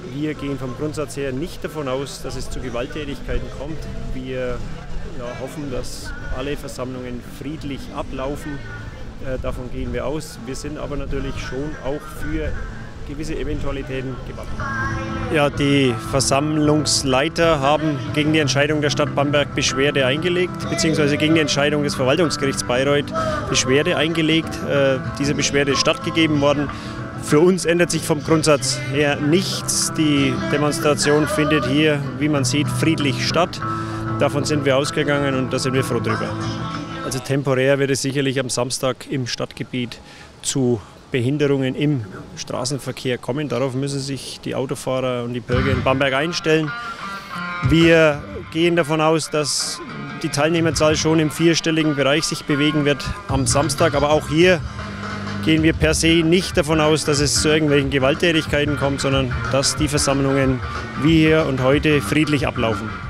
Wir gehen vom Grundsatz her nicht davon aus, dass es zu Gewalttätigkeiten kommt. Wir hoffen, dass alle Versammlungen friedlich ablaufen. Davon gehen wir aus. Wir sind aber natürlich schon auch für gewisse Eventualitäten gewappnet. Ja, die Versammlungsleiter haben gegen die Entscheidung der Stadt Bamberg Beschwerde eingelegt, beziehungsweise gegen die Entscheidung des Verwaltungsgerichts Bayreuth Beschwerde eingelegt. Diese Beschwerde ist stattgegeben worden. Für uns ändert sich vom Grundsatz her nichts. Die Demonstration findet hier, wie man sieht, friedlich statt. Davon sind wir ausgegangen und da sind wir froh drüber. Also temporär wird es sicherlich am Samstag im Stadtgebiet zu Behinderungen im Straßenverkehr kommen. Darauf müssen sich die Autofahrer und die Bürger in Bamberg einstellen. Wir gehen davon aus, dass die Teilnehmerzahl schon im vierstelligen Bereich sich bewegen wird am Samstag. Aber auch hier gehen wir per se nicht davon aus, dass es zu irgendwelchen Gewalttätigkeiten kommt, sondern dass die Versammlungen wie hier und heute friedlich ablaufen.